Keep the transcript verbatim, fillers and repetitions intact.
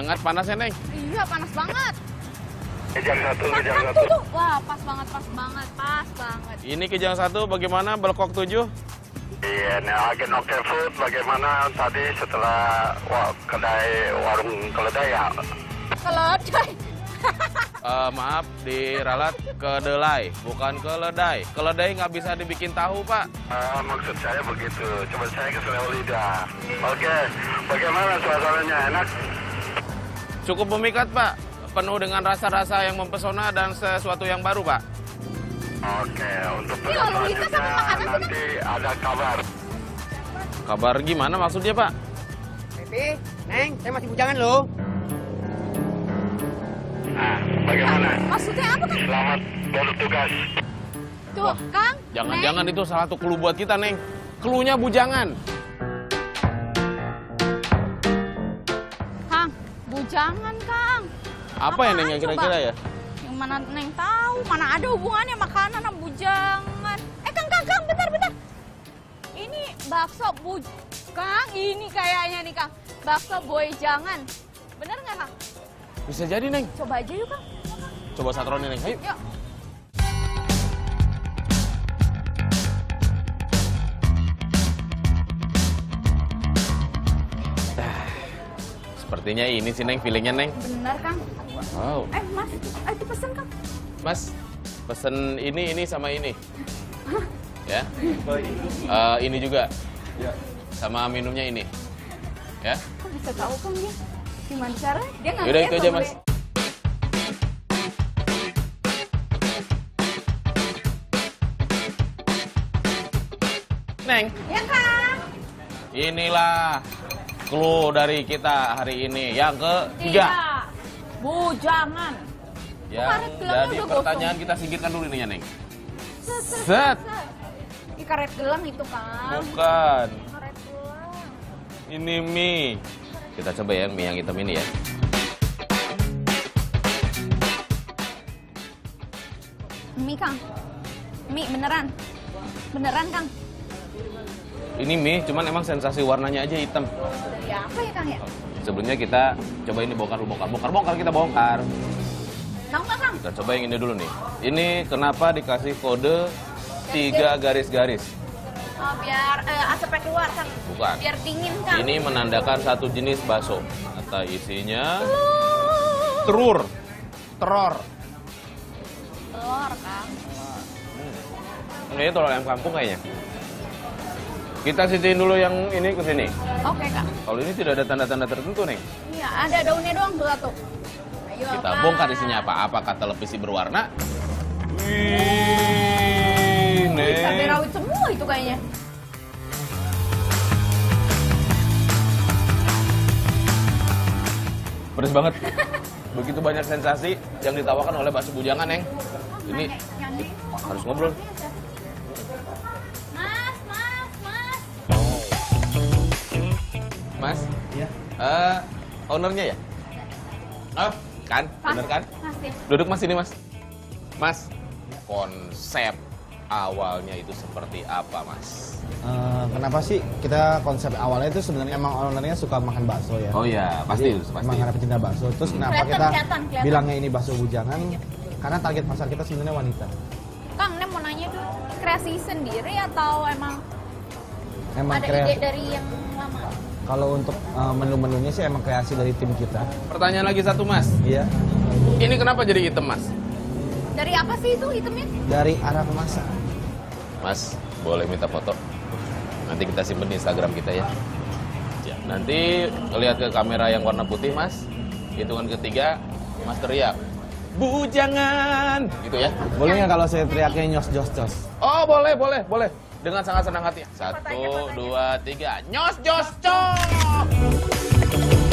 hangat panasnya, Neng. Iya, panas banget. Kijang satu, Pas kijang kan satu. tuh. Wah, pas banget, pas banget, pas banget. Ini Kijang satu bagaimana Belkok tujuh? Iya, nih agen Oke Food bagaimana tadi setelah wah, kedai warung keledai ya? Keledai. Uh, maaf, diralat kedelai, bukan keledai. Keledai nggak bisa dibikin tahu, Pak. Ah, maksud saya begitu. Coba saya ke selera lidah. Oke, bagaimana suasananya? Enak? Cukup memikat, Pak. Penuh dengan rasa-rasa yang mempesona dan sesuatu yang baru, Pak. Oke, untuk Ini lalu lintas sama makanan sih, nanti ada kabar. Kabar gimana maksudnya, Pak? Pepe, Neng, saya masih bujangan loh. Nah, bagaimana? Maksudnya apa, Kang? Selamat bertugas. Tuh, Kang. Jangan-jangan Neng. itu salah satu clue buat kita, Neng. Clue-nya bujangan. Kang, bujangan, Kang. Apa ya, Neng, yang Apaan kira-kira coba? ya? Yang mana Neng tahu? Mana ada hubungannya makanan sama bujangan? Eh, Kang, Kang, Kang, bentar, bentar. Ini bakso bu... Kang, ini kayaknya nih, Kang. Bakso boyjangan. Bener nggak, Kang? Bisa jadi, Neng. Coba aja yuk, Kang. Coba satronin, Neng. Ayo. Yuk. Sepertinya ini sih, Neng, feelingnya, Neng. Bener, Kang. Wow. Eh, Mas, eh, itu pesen, Kang. Mas, pesen ini, ini, sama ini. Ya. Eh, ini juga. Sama minumnya ini. Ya. Kok bisa tahu, Kang, dia? Gimana cara? Dia nggak Yaudah, lihat itu aja, loh, Mas. Bre. Neng, Ya, Kang. inilah clue dari kita hari ini. Yang ketiga. Tidak. Bujangan. Yang karet gelangnya jadi udah pertanyaan kita singkirkan dulu nih ya, Neng. Set, set, Set. set. Ih, karet gelang itu, Kang. Bukan. Karet gelang. Ini mie. Kita coba ya mie yang hitam ini ya. Mie, Kang. Mie beneran. Beneran, Kang. Ini mie, cuman emang sensasi warnanya aja hitam. Dari apa ya, Kang ya? Sebelumnya kita coba ini bongkar, bongkar, bongkar, bongkar kita bongkar. Tahu nggak, Kang? Kita coba yang ini dulu nih. Ini kenapa dikasih kode tiga garis-garis? Oh, biar eh, asapnya keluar, Kang. Bukan. Biar dingin, Kang. Ini menandakan satu jenis bakso. Kata isinya telur, teror. Telur, Kang. Ini telur ayam kampung kayaknya. Kita sisihin dulu yang ini ke sini. Oke, Kang. Kalau ini tidak ada tanda-tanda tertentu, Neng. Iya, ada daunnya doang tuh satu. Ayo, Kita Kang. bongkar isinya apa? Apakah televisi berwarna? Wih, Cabai Neng. rawit semua itu kayaknya. Pedes banget. Begitu banyak sensasi yang ditawarkan oleh bakso bujangan, Neng. Ini Yang ini. harus ngobrol. Mas, mas, mas. Mas? Iya. Eh, ownernya ya? Oh, kan? Pas. Bener kan? Pasti. Duduk Mas ini, Mas. Mas, konsep awalnya itu seperti apa, Mas? Eh, kenapa sih kita konsep awalnya itu sebenarnya emang ownernya suka makan bakso ya? Oh iya, pasti, Jadi, pasti. Emang karena pecinta bakso. Terus kenapa Kelihatan, kita kelihatan, kelihatan. bilangnya ini bakso bujangan? Karena target pasar kita sebenarnya wanita. Kang, Nem mau nanya tuh, kreasi sendiri atau emang Emang ada kreasi. ide dari yang lama? Kalau untuk eh, menu-menunya sih emang kreasi dari tim kita. Pertanyaan lagi satu, Mas. Iya. Ini kenapa jadi hitam, Mas? Dari apa sih itu hitamnya? Dari arah pemasak. Mas, boleh minta foto? Nanti kita simpen di Instagram kita ya. Nanti lihat ke kamera yang warna putih, Mas. Hitungan ketiga, Mas teriak, bujangan, gitu ya. Boleh nggak kalau saya teriaknya nyos jos jos? Oh, boleh, boleh, boleh. Dengan sangat senang hati. Satu, dua, tiga. Nyos, jos, cok.